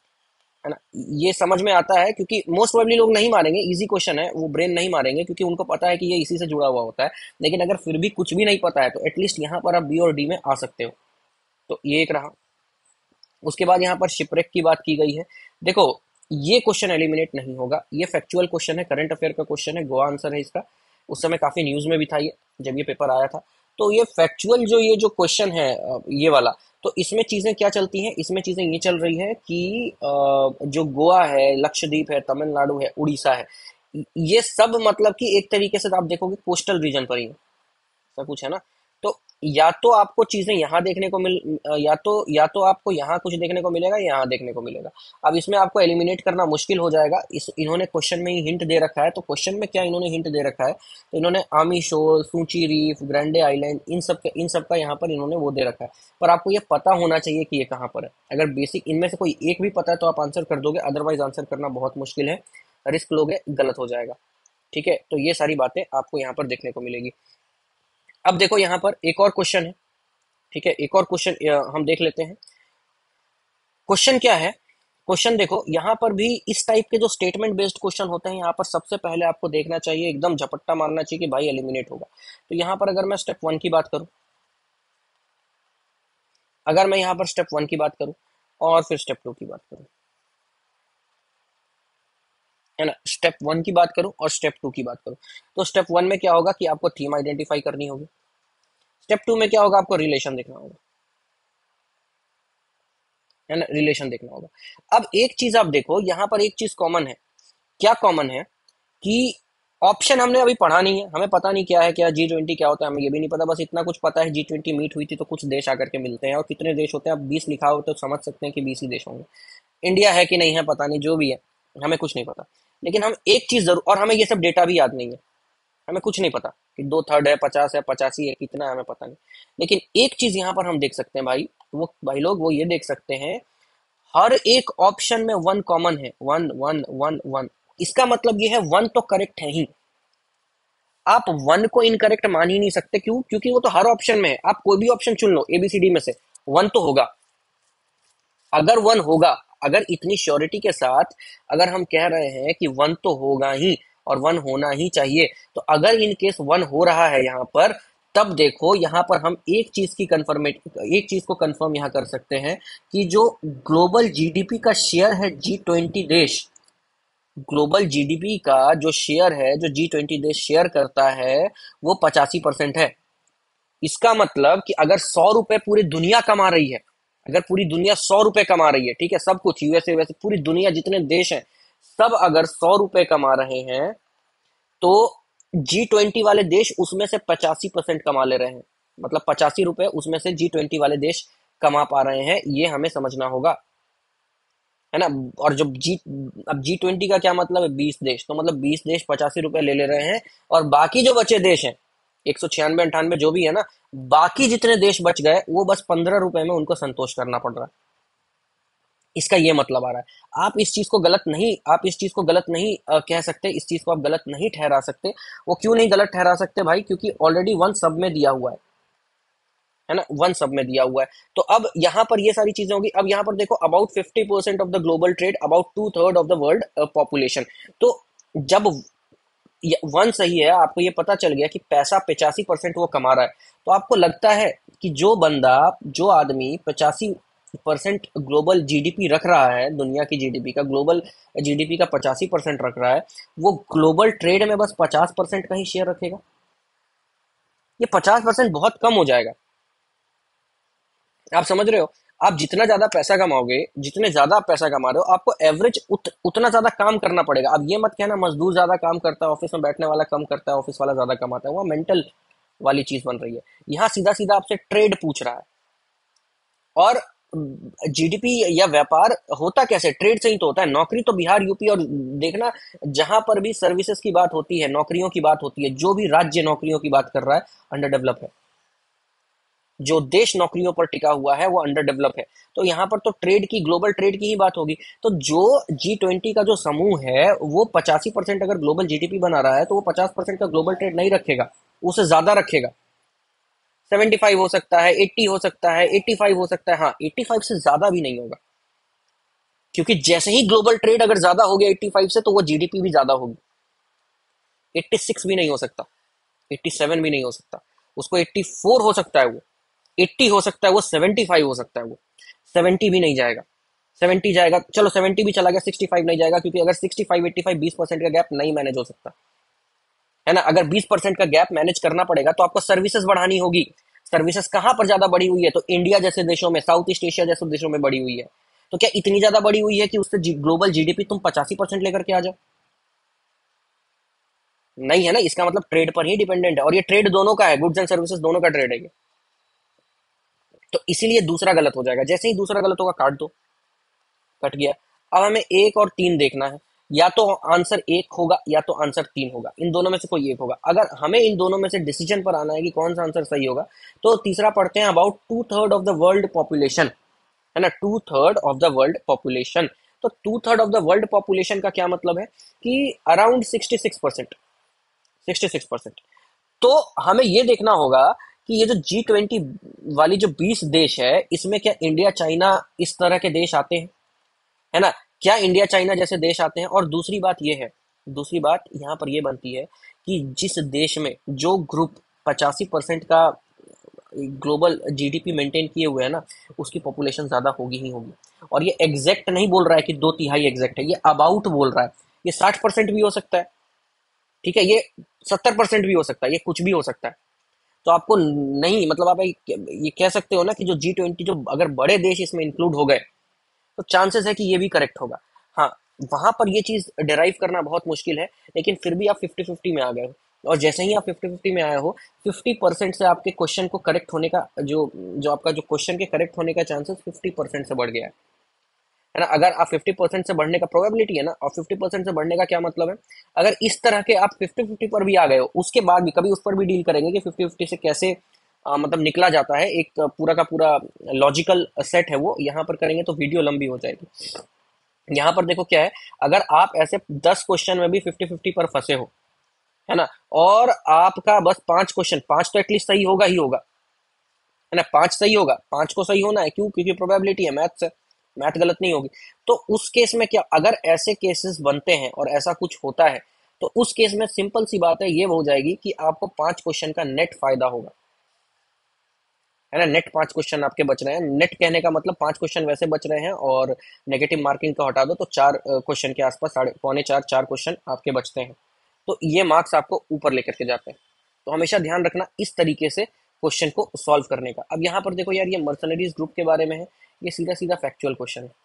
है ना। ये समझ में आता है, क्योंकि मोस्ट प्रोबेबली लोग नहीं मारेंगे, इजी क्वेश्चन है, वो ब्रेन नहीं मारेंगे, क्योंकि उनको पता है कि ये इसी से जुड़ा हुआ होता है। लेकिन अगर फिर भी कुछ भी नहीं पता है तो एटलीस्ट यहाँ पर आप बी और डी में आ सकते हो। तो ये एक रहा। उसके बाद यहाँ पर शिपरेक की बात की गई है। देखो, ये क्वेश्चन एलिमिनेट नहीं होगा, ये फैक्चुअल क्वेश्चन है, करंट अफेयर का क्वेश्चन है, गोवा आंसर है इसका। उस समय काफी न्यूज में भी था ये, जब ये पेपर आया था। तो ये फैक्चुअल जो ये जो क्वेश्चन है अ, ये वाला, तो इसमें चीजें क्या चलती हैं, इसमें चीजें ये चल रही है कि अ, जो गोवा है, लक्षद्वीप है, तमिलनाडु है, उड़ीसा है, ये सब मतलब कि एक तरीके से आप देखोगे कोस्टल रीजन पर ही है, ऐसा कुछ है ना। तो या तो आपको चीजें यहाँ देखने को मिल, या तो या तो आपको यहाँ कुछ देखने को मिलेगा, या यहाँ देखने को मिलेगा। अब इसमें आपको एलिमिनेट करना मुश्किल हो जाएगा। इस इन्होंने क्वेश्चन में ही हिंट दे रखा है। तो क्वेश्चन में क्या इन्होंने हिंट दे रखा है, तो इन्होंने आमी शोर, सूची रीफ, ग्रैंडे आइलैंड, इन सब के इन सब का यहाँ पर इन्होंने वो दे रखा है। पर आपको ये पता होना चाहिए कि ये कहाँ पर है। अगर बेसिक इनमें से कोई एक भी पता है तो आप आंसर कर दोगे, अदरवाइज आंसर करना बहुत मुश्किल है, रिस्क लोगे, गलत हो जाएगा। ठीक है, तो ये सारी बातें आपको यहाँ पर देखने को मिलेगी। अब देखो यहाँ पर एक और क्वेश्चन है। ठीक है, एक और क्वेश्चन हम देख लेते हैं। क्वेश्चन क्या है, क्वेश्चन देखो यहाँ पर भी इस टाइप के जो स्टेटमेंट बेस्ड क्वेश्चन होते हैं, यहाँ पर सबसे पहले आपको देखना चाहिए, एकदम झपट्टा मारना चाहिए कि भाई एलिमिनेट होगा। तो यहाँ पर अगर मैं स्टेप वन की बात करूं, अगर मैं यहाँ पर स्टेप वन की बात करूं और फिर स्टेप टू की बात करूं, है ना, स्टेप वन की बात करूं और स्टेप टू की बात करूं, तो स्टेप वन में क्या होगा कि आपको थीम आइडेंटिफाई करनी होगी। स्टेप टू में क्या होगा, आपको रिलेशन देखना होगा, है ना, रिलेशन देखना होगा। अब एक चीज आप देखो, यहाँ पर एक चीज कॉमन है। क्या कॉमन है कि ऑप्शन हमने अभी पढ़ा नहीं है, हमें पता नहीं क्या है, क्या जी ट्वेंटी क्या होता है, हमें ये भी नहीं पता। बस इतना कुछ पता है, जी ट्वेंटी मीट हुई थी तो कुछ देश आकर के मिलते हैं, और कितने देश होते हैं, अब बीस लिखा हो तो समझ सकते हैं कि बीस ही देश होंगे। इंडिया है कि नहीं है पता नहीं, जो भी है, हमें कुछ नहीं पता। लेकिन हम एक चीज जरूर, और हमें ये सब डेटा भी याद नहीं है, हमें कुछ नहीं पता कि दो थर्ड है, पचास है, पचासी है, कितना है, हमें पता नहीं। लेकिन एक चीज यहाँ पर हम देख सकते हैं भाई, वो भाई लोग वो ये देख सकते हैं, हर एक ऑप्शन में वन कॉमन है, वन वन वन वन। इसका मतलब ये है वन तो करेक्ट है ही, आप वन को इनकरेक्ट मान ही नहीं सकते। क्यों, क्योंकि वो तो हर ऑप्शन में है। आप कोई भी ऑप्शन चुन लो एबीसीडी में से, वन तो होगा। अगर वन होगा, अगर इतनी श्योरिटी के साथ अगर हम कह रहे हैं कि वन तो होगा ही और वन होना ही चाहिए, तो अगर इन केस वन हो रहा है यहाँ पर, तब देखो यहाँ पर हम एक चीज की कंफर्मेट एक चीज को कंफर्म यहाँ कर सकते हैं कि जो ग्लोबल जीडीपी का शेयर है जी ट्वेंटी देश, ग्लोबल जीडीपी का जो शेयर है, जो जी ट्वेंटी देश शेयर करता है, वो पचासी परसेंट है। इसका मतलब कि अगर सौ रुपए पूरी दुनिया कमा रही है, अगर पूरी दुनिया सौ रुपए कमा रही है, ठीक है, सब कुछ यूएसए वैसे पूरी दुनिया जितने देश हैं, सब अगर सौ रुपए कमा रहे हैं, तो जी ट्वेंटी वाले देश उसमें से पचासी परसेंट कमा ले रहे हैं। मतलब पचासी रुपए उसमें से जी ट्वेंटी वाले देश कमा पा रहे हैं, ये हमें समझना होगा, है ना। और जब जी अब जी ट्वेंटी का क्या मतलब है, बीस देश, तो मतलब बीस देश पचासी रुपए ले ले रहे हैं, और बाकी जो बचे देश हैं, एक सौ छियानवे अंठानवे जो भी है ना, बाकी जितने देश बच गए, वो बस पंद्रह रुपए में उनको संतोष करना पड़ रहा है। इसका ये मतलब आ रहा है। आप इस चीज को गलत नहीं आप इस चीज को गलत नहीं अ, कह सकते, इस चीज को आप गलत नहीं ठहरा सकते। वो क्यों नहीं गलत ठहरा सकते भाई? क्योंकि ऑलरेडी वन सब में दिया हुआ है है ना, वन सब में दिया हुआ है। तो अब यहाँ पर ये सारी चीजें होगी। अब यहाँ पर देखो, about fifty percent of the global trade, about two third of the world population. तो जब वन सही है, आपको ये पता चल गया कि पैसा पचासी परसेंट वो कमा रहा है, तो आपको लगता है कि जो बंदा, जो आदमी पचासी परसेंट ग्लोबल जीडीपी रख रहा है, दुनिया की जीडीपी का, ग्लोबल जीडीपी का पचासी परसेंट रख रहा है, वो ग्लोबल ट्रेड में बस पचास परसेंट का ही शेयर रखेगा? ये पचास परसेंट बहुत कम हो जाएगा। आप समझ रहे हो? आप जितना ज्यादा पैसा कमाओगे, जितने ज्यादा आप पैसा कमा रहे हो, आपको एवरेज उत, उतना ज्यादा काम करना पड़ेगा। अब ये मत कहना मजदूर ज्यादा काम करता है, ऑफिस में बैठने वाला कम करता है, ऑफिस वाला ज्यादा कमाता है। वो मेंटल वाली चीज बन रही है। यहाँ सीधा सीधा आपसे ट्रेड पूछ रहा है। और जीडीपी या व्यापार होता कैसे? ट्रेड से ही तो होता है। नौकरी तो बिहार, यूपी और देखना, जहां पर भी सर्विसेज की बात होती है, नौकरियों की बात होती है, जो भी राज्य नौकरियों की बात कर रहा है, अंडर डेवलप है। जो देश नौकरियों पर टिका हुआ है वो अंडर डेवलप है। तो यहाँ पर तो ट्रेड की, ग्लोबल ट्रेड की ही बात होगी। तो जो जी ट्वेंटी का जो समूह है, वो पचासी परसेंट अगर ग्लोबल जीडीपी बना रहा है, तो वो पचास परसेंट का ग्लोबल ट्रेड नहीं रखेगा, उससे ज्यादा रखेगा। सेवेंटी फाइव हो सकता है, एट्टी हो सकता है, एट्टी फाइव हो सकता है। हाँ, एट्टी फाइव से ज्यादा भी नहीं होगा, क्योंकि जैसे ही ग्लोबल ट्रेड अगर ज्यादा हो गया एट्टी फाइव से, तो वो जीडीपी भी ज्यादा होगी। एट्टी सिक्स भी नहीं हो सकता, एट्टी सेवन भी नहीं हो सकता, उसको एट्टी फोर हो सकता है, वो एट्टी हो सकता है, वो सेवेंटी फाइव हो सकता है, वो सेवेंटी भी नहीं जाएगा। सेवेंटी जाएगा, चलो सेवेंटी भी चला गया, सिक्सटी फाइव नहीं जाएगा, क्योंकि अगर सिक्सटी फाइव एट्टी फाइव बीस परसेंट का गैप नहीं मैनेज हो सकता है ना। अगर बीस परसेंट का गैप मैनेज करना पड़ेगा, तो आपको सर्विसेज बढ़ानी होगी। सर्विसेज कहां पर ज्यादा बढ़ी हुई है? तो इंडिया जैसे देशों में, साउथ ईस्ट एशिया जैसे देशों में बढ़ी हुई है। तो क्या इतनी ज्यादा बढ़ी हुई है कि उससे जी, ग्लोबल जीडीपी तुम पचासी परसेंट लेकर के आ जाओ? नहीं है ना। इसका मतलब ट्रेड पर ही डिपेंडेंट है, और ये ट्रेड दोनों का है, गुड्स एंड सर्विसेज दोनों का ट्रेड है ये। तो इसीलिए दूसरा गलत हो जाएगा। जैसे ही दूसरा गलत होगा, काट दो, कट गया। अब हमें एक और तीन देखना है। या तो आंसर एक होगा या तो आंसर तीन होगा, इन दोनों में से कोई एक होगा। अगर हमें इन दोनों में से डिसीजन पर आना है कि कौन सा आंसर सही होगा, तो तीसरा पढ़ते हैं, about two third of the world population, है ना, two third of the world population. तो two third of the world population का क्या मतलब है? कि around sixty six percent, sixty six percent. तो हमें ये देखना होगा कि ये जो जी ट्वेंटी वाली जो बीस देश है, इसमें क्या इंडिया, चाइना, इस तरह के देश आते हैं? है ना, क्या इंडिया चाइना जैसे देश आते हैं? और दूसरी बात ये है, दूसरी बात यहाँ पर ये बनती है कि जिस देश में जो ग्रुप पचासी परसेंट का ग्लोबल जीडीपी मेंटेन किए हुए है ना, उसकी पॉपुलेशन ज्यादा होगी ही होगी। और ये एग्जैक्ट नहीं बोल रहा है कि दो तिहाई एग्जैक्ट है, ये अबाउट बोल रहा है। ये साठ परसेंट भी हो सकता है, ठीक है, ये सत्तर परसेंट भी हो सकता है, ये कुछ भी हो सकता है। तो आपको नहीं, मतलब आप ये कह सकते हो ना कि जो जी ट्वेंटी, जो अगर बड़े देश इसमें इंक्लूड हो गए, तो चांसेस है कि ये भी करेक्ट होगा। हाँ, वहां पर ये चीज डिराइव करना बहुत मुश्किल है, लेकिन फिर भी आप फिफ्टी फिफ्टी में आ गए हो। और जैसे ही आप फिफ्टी फिफ्टी में आए हो, फिफ्टी परसेंट से आपके क्वेश्चन को करेक्ट होने का जो जो आपका जो क्वेश्चन के करेक्ट होने का चांसेस फिफ्टी परसेंट से बढ़ गया है है ना। अगर आप फिफ्टी परसेंट से बढ़ने का प्रोबेबिलिटी है ना, और फिफ्टी परसेंट से बढ़ने का क्या मतलब है? अगर इस तरह के आप फिफ्टी फिफ्टी पर भी आ गए हो, उसके बाद भी कभी उस पर भी डील करेंगे कि फिफ्टी फिफ्टी से कैसे आ, मतलब निकला जाता है, एक पूरा का पूरा लॉजिकल सेट है वो, यहाँ पर करेंगे तो वीडियो लंबी हो जाएगी। यहाँ पर देखो क्या है, अगर आप ऐसे दस क्वेश्चन में भी फिफ्टी फिफ्टी पर फंसे हो, है ना, और आपका बस पांच क्वेश्चन, पांच तो एटलीस्ट सही होगा ही होगा, है ना, पांच सही होगा, पांच को सही होना है, क्यों? क्योंकि प्रोबेबिलिटी है, मैथ्स है, मैथ गलत नहीं होगी। तो उस केस में क्या, अगर ऐसे केसेस बनते हैं और ऐसा कुछ होता है, तो उस केस में सिंपल सी बात है, ये हो जाएगी कि आपको पांच क्वेश्चन का नेट फायदा होगा, है ना। नेट पांच क्वेश्चन आपके बच रहे हैं। नेट कहने का मतलब पांच क्वेश्चन वैसे बच रहे हैं, और नेगेटिव मार्किंग को हटा दो तो चार क्वेश्चन के आसपास, साढ़े पौने चार चार क्वेश्चन आपके बचते हैं। तो ये मार्क्स आपको ऊपर लेकर के जाते हैं। तो हमेशा ध्यान रखना इस तरीके से क्वेश्चन को सॉल्व करने का। अब यहाँ पर देखो यार, ये मर्सनरीज ग्रुप के बारे में है, ये सीधा सीधा फैक्चुअल क्वेश्चन है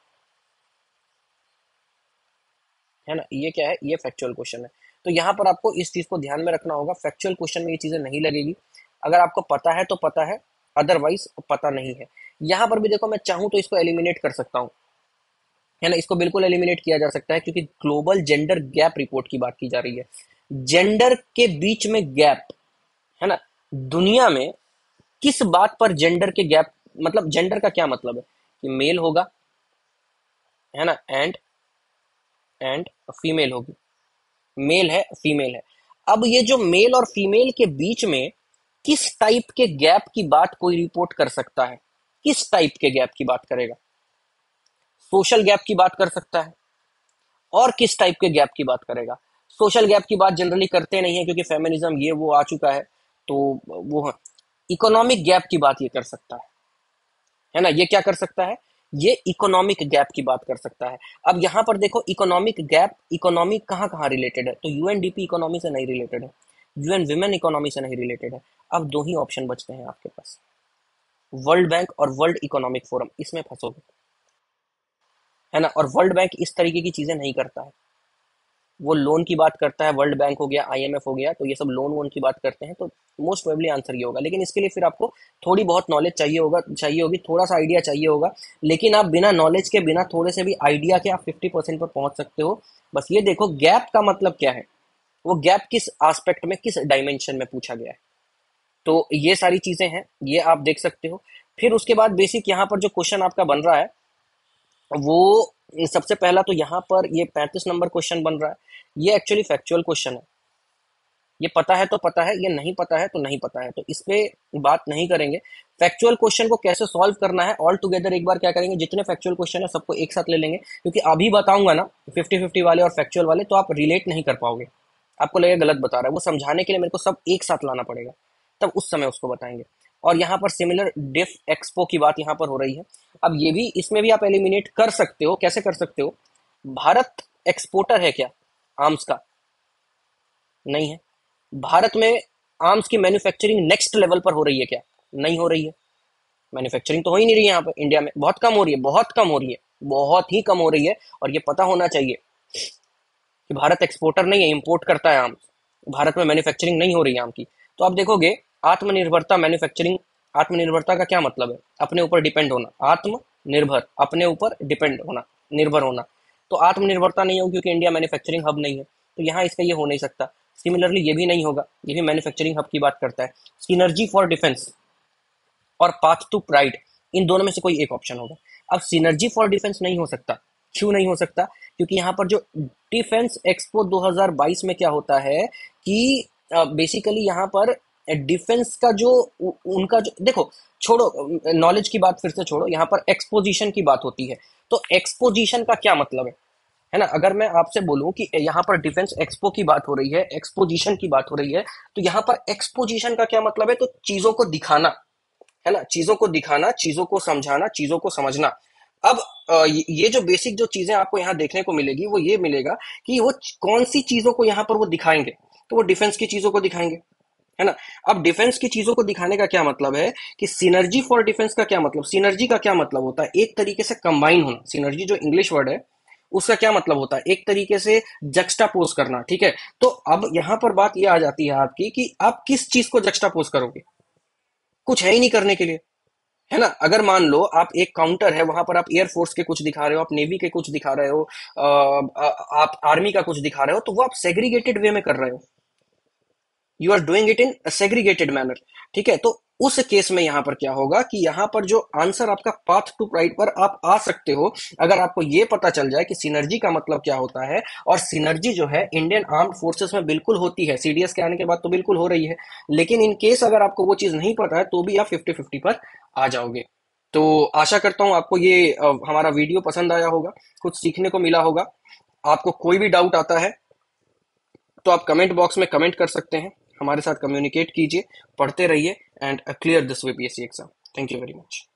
है ना। ये क्या है? ये फैक्चुअल क्वेश्चन है। तो यहाँ पर आपको इस चीज को ध्यान में रखना होगा, फैक्चुअल क्वेश्चन में ये चीजें नहीं लगेगी। अगर आपको पता है तो पता है, अदरवाइज पता नहीं है। यहाँ पर भी देखो, मैं चाहूँ तो इसको एलिमिनेट कर सकता हूँ, है ना, इसको बिल्कुल एलिमिनेट किया जा सकता है, क्योंकि ग्लोबल जेंडर गैप रिपोर्ट की बात की जा रही है। जेंडर के बीच में गैप, है ना। दुनिया में किस बात पर जेंडर के गैप, मतलब जेंडर का क्या मतलब है? कि मेल होगा, है ना, एंड एंड फीमेल होगी, मेल है फीमेल है। अब ये जो मेल और फीमेल के बीच में किस टाइप के गैप की बात कोई रिपोर्ट कर सकता है, किस टाइप के गैप की बात करेगा? सोशल गैप की बात कर सकता है, और किस टाइप के गैप की बात करेगा? सोशल गैप की बात जनरली करते नहीं है क्योंकि फेमिनिज्म ये वो आ चुका है, तो वो इकोनॉमिक गैप की बात ये कर सकता है है ना, ये क्या कर सकता है, ये इकोनॉमिक गैप की बात कर सकता है। अब यहां पर देखो इकोनॉमिक गैप, इकोनॉमी कहाँ कहाँ रिलेटेड है, तो यूएनडीपी इकोनॉमी से नहीं रिलेटेड है, यूएन विमेन इकोनॉमी से नहीं रिलेटेड है। अब दो ही ऑप्शन बचते हैं आपके पास, वर्ल्ड बैंक और वर्ल्ड इकोनॉमिक फोरम, इसमें फंसोगे, है ना। और वर्ल्ड बैंक इस तरीके की चीजें नहीं करता है, वो लोन की बात करता है, वर्ल्ड बैंक हो गया, आईएमएफ हो गया, तो ये सब लोन वोन की बात करते हैं, तो मोस्ट प्रोबेबली आंसर ये होगा। लेकिन इसके लिए फिर आपको थोड़ी बहुत नॉलेज चाहिए होगा, चाहिए होगी, थोड़ा सा आइडिया चाहिए होगा। लेकिन आप बिना नॉलेज के, बिना थोड़े से भी आइडिया के आप फिफ्टी परसेंट पर पहुंच सकते हो। बस ये देखो गैप का मतलब क्या है, वो गैप किस एस्पेक्ट में, किस डायमेंशन में पूछा गया है। तो ये सारी चीजें हैं, ये आप देख सकते हो। फिर उसके बाद बेसिक यहाँ पर जो क्वेश्चन आपका बन रहा है वो, सबसे पहला तो यहाँ पर ये पैंतीस नंबर क्वेश्चन बन रहा है, ये एक्चुअली फैक्चुअल क्वेश्चन है। ये पता है तो पता है, ये नहीं पता है तो नहीं पता है, तो इस पे बात नहीं करेंगे। फैक्चुअल क्वेश्चन को कैसे सॉल्व करना है ऑल टुगेदर एक बार क्या करेंगे, जितने फैक्चुअल क्वेश्चन है सबको एक साथ ले लेंगे, क्योंकि अभी बताऊंगा ना फिफ्टी फिफ्टी वाले और फैक्चुअल वाले, तो आप रिलेट नहीं कर पाओगे, आपको लगेगा गलत बता रहा है। वो समझाने के लिए मेरे को सब एक साथ लाना पड़ेगा, तब उस समय उसको बताएंगे। और यहाँ पर सिमिलर डिफ एक्सपो की बात यहाँ पर हो रही है। अब ये भी, इसमें भी आप एलिमिनेट कर सकते हो, कैसे कर सकते हो? भारत एक्सपोर्टर है क्या आर्म्स का? नहीं है। भारत में आर्म्स की मैन्युफैक्चरिंग नेक्स्ट लेवल पर हो रही है क्या? नहीं हो रही है। मैन्युफैक्चरिंग तो हो ही नहीं रही है यहाँ पर, इंडिया में बहुत कम हो रही है, बहुत कम हो रही है, बहुत ही कम हो रही है। और ये पता होना चाहिए कि भारत एक्सपोर्टर नहीं है, इंपोर्ट करता है आम। भारत में मैन्युफैक्चरिंग नहीं हो रही है आम की। तो आप देखोगे आत्मनिर्भरता, मैन्युफैक्चरिंग, आत्मनिर्भरता का क्या मतलब है? अपने ऊपर डिपेंड होना, आत्मनिर्भर, अपने ऊपर डिपेंड होना, निर्भर होना। तो आत्मनिर्भरता नहीं होगी क्योंकि इंडिया मैन्युफैक्चरिंग हब नहीं है, तो यहाँ इसका ये हो नहीं सकता। सिमिलरली ये भी नहीं होगा, ये भी मैन्युफैक्चरिंग हब की बात करता है। सिनर्जी फॉर डिफेंस और पाथ टू प्राइड, इन दोनों में से कोई एक ऑप्शन होगा। अब सिनर्जी फॉर डिफेंस नहीं हो सकता, क्यों नहीं हो सकता? क्योंकि यहाँ पर जो डिफेंस एक्सपो दो हज़ार बाईस में क्या होता है कि बेसिकली यहाँ पर डिफेंस का जो उ- उनका जो, देखो छोड़ो नॉलेज की बात, फिर से छोड़ो, यहाँ पर एक्सपोजिशन की बात होती है। तो एक्सपोजिशन का क्या मतलब है है ना? अगर मैं आपसे बोलूं कि यहाँ पर डिफेंस एक्सपो की बात हो रही है, एक्सपोजिशन की बात हो रही है, तो यहाँ पर एक्सपोजिशन का क्या मतलब है? तो चीजों को दिखाना, है ना, चीजों को दिखाना, चीजों को समझाना, चीजों को समझना। अब अ, ये ये जो बेसिक जो चीजें आपको यहाँ देखने को मिलेगी वो ये मिलेगा कि वो च- कौन सी चीजों को यहाँ पर वो दिखाएंगे, तो वो डिफेंस की चीजों को दिखाएंगे, है ना। अब डिफेंस की चीजों को दिखाने का क्या मतलब है कि सिनर्जी फॉर डिफेंस का क्या मतलब, सिनर्जी का क्या मतलब होता है? एक तरीके से कंबाइन होना, सिनर्जी जो इंग्लिश वर्ड है उसका क्या मतलब होता है? एक तरीके से जक्स्टापोज करना, ठीक है। तो अब यहाँ पर बात ये आ जाती है आपकी कि आप किस चीज को जक्स्टापोज करोगे? कुछ है ही नहीं करने के लिए, है ना। अगर मान लो आप एक काउंटर है, वहां पर आप एयरफोर्स के कुछ दिखा रहे हो, आप नेवी के कुछ दिखा रहे हो, अ, आ- आप आर्मी का कुछ दिखा रहे हो, तो वो आप सेग्रीगेटेड वे में कर रहे हो, you are doing it in segregated manner, ठीक है। तो उस केस में यहां पर क्या होगा कि यहां पर जो आंसर आपका पाथ टू प्राइड पर आप आ सकते हो, अगर आपको ये पता चल जाए कि सिनर्जी का मतलब क्या होता है। और सिनर्जी जो है इंडियन आर्म्ड फोर्सेस में बिल्कुल होती है, सीडीएस के आने के बाद तो बिल्कुल हो रही है। लेकिन इन केस अगर आपको वो चीज नहीं पता है तो भी आप फिफ्टी फिफ्टी पर आ जाओगे। तो आशा करता हूं आपको ये अ, हमारा वीडियो पसंद आया होगा, कुछ सीखने को मिला होगा। आपको कोई भी डाउट आता है तो आप कमेंट बॉक्स में कमेंट कर सकते हैं, हमारे साथ कम्युनिकेट कीजिए, पढ़ते रहिए and clear this VPSC exam. Thank you very much.